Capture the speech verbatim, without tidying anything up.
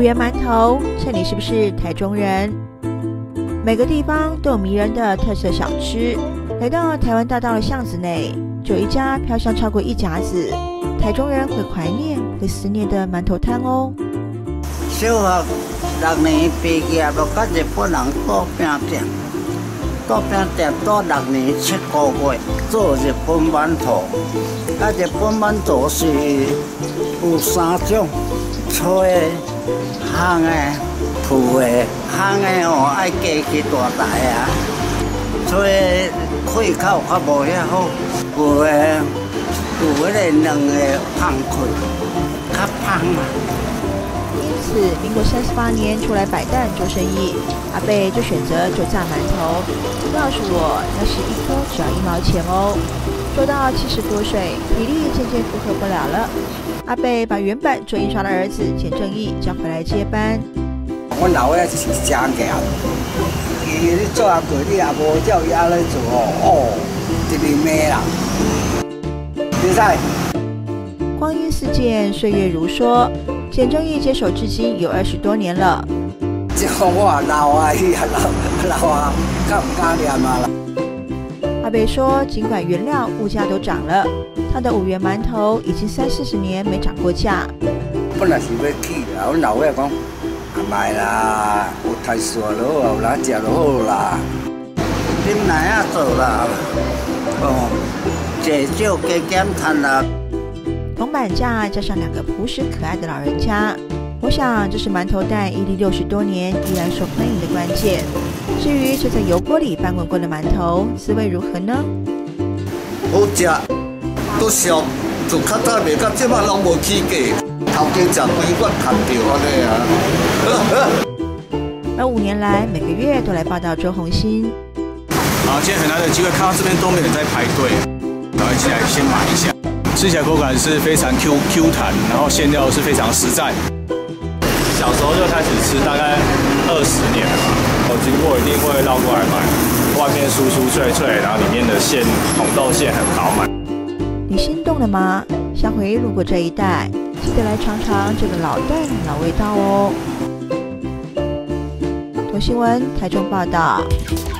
五元馒头，猜你是不是台中人？每个地方都有迷人的特色小吃。来到台湾大道的巷子内，就有一家飘香超过一甲子，台中人会怀念、会思念的馒头摊哦。 小学六年毕业，就跟日本人做饼店，做饼店做六年七个月，做日本馒头。啊，日本馒头是有三种，脆的、烘的、浮的。烘的哦，爱加去大台啊，脆的开口较无遐好，浮的有迄个两个胖开，较胖啊。 因此，民国三十八年出来摆摊做生意，阿伯就选择做炸馒头。告诉我，那是一颗只要一毛钱哦。做到七十多岁，体力渐渐负荷不了了，阿伯把原本做印刷的儿子简正义叫回来接班。 我老爷是真硬，伊你做阿过，你也无照伊安尼做哦，一面骂啦，你知？ 光阴似箭，岁月如梭，简正义接手至今有二十多年了。 这我老啊，伊也老老啊，敢唔敢念啊啦？ 阿伯说，尽管原料物价都涨了，他的五元馒头已经三四十年没涨过价。 本来是要起啦，阮老爷讲，啊卖啦，有太爽就好，有人食就好啦。恁哪样做啦？哦，减少加减摊啦。 铜板价加上两个朴实可爱的老人家，我想这是馒头蛋屹立六十多年依然受欢迎的关键。至于这在油锅里翻滚过的馒头，滋味如何呢？ 好食，都俗，就较早袂到即摆拢无起价，头家食规罐赚着安尼啊。 而五年来，每个月都来报道周鸿兴。 好，今天很难得机会看到这边都没人在排队，然后一起来先买一下。吃起来口感是非常 Q Q 弹，然后馅料是非常实在。小时候就开始吃，大概二十年了吧。我经过一定会绕过来买，外面酥酥脆脆，然后里面的馅红豆馅很饱满。 你心动了吗？下回路过这一带，记得来尝尝这个老蛋老味道哦。同新闻台中报道。